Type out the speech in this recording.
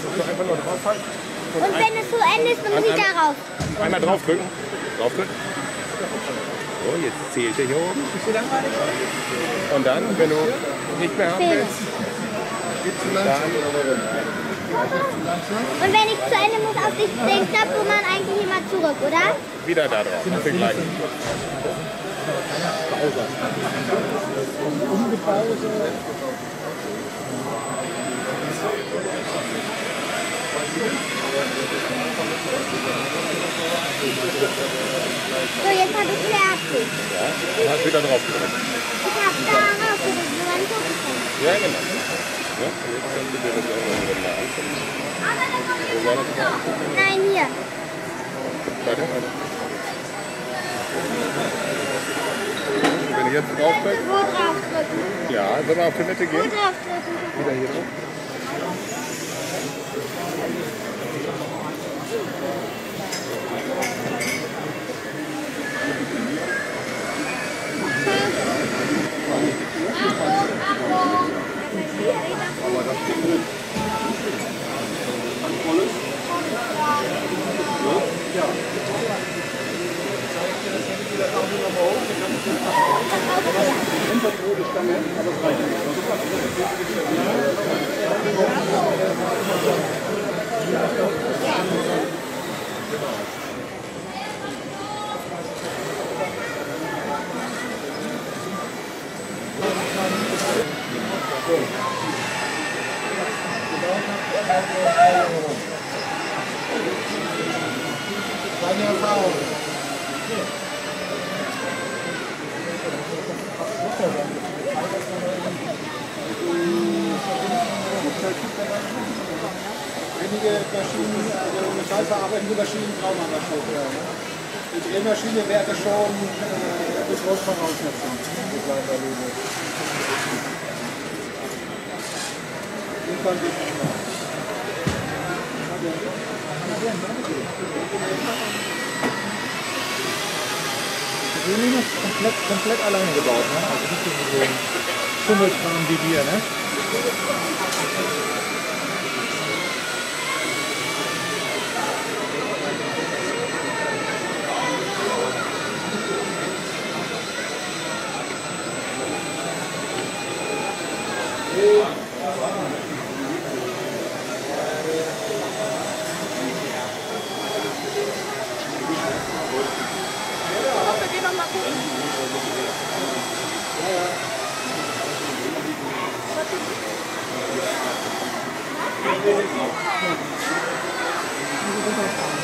einfach nur draufhalten. Und wenn es zu Ende ist, dann muss ich da raus. Einmal draufdrücken. Draufdrücken. So, jetzt zählt er hier oben. Und dann, wenn du nicht mehr haben willst, und wenn ich zu Ende muss, auf den Knopf, wo man eigentlich immer zurück, oder? wieder da drauf. Auf den gleichen. So, jetzt habe ich fertig. Ja, dann hast du wieder drauf gedrückt. Ich habe da rausgedrückt, wo man gucken kann. Ja, genau. Ja, und jetzt kannst du dir das irgendwann mal angucken. Wo war das noch? Nein, hier. Warte, warte. Wenn ich jetzt draufdrücke. Wo draufdrücken? Ja, sollen wir auf Toilette Wo gehen? draufdrücken? Wieder hier drauf. Deine Erfahrung. Einige Maschinen, also metallverarbeitende Maschinen brauchen wir das schon. Die Drehmaschine wäre schon eine Großvoraussetzung. Die Linie ist komplett alleine gebaut, ne? Also nicht so ein Schummelkram wie wir, ne? Ja.